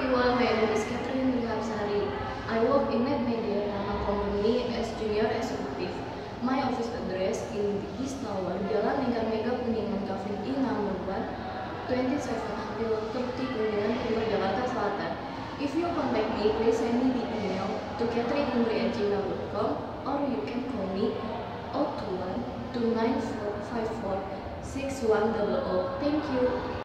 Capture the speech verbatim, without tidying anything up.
everyone, my name is Catherine Rihapsari. I work in Net Media Nama Company as Junior Executive. My office address in this tower, Jalan Lingkar Mega Kuningan, Cafe E number one, twenty-seven thirty Kuningan Timur, Jakarta Selatan. If you contact me, please send me the email to catherine indri at gmail dot com or you can call me zero two one two nine four five four six one zero zero. Thank you.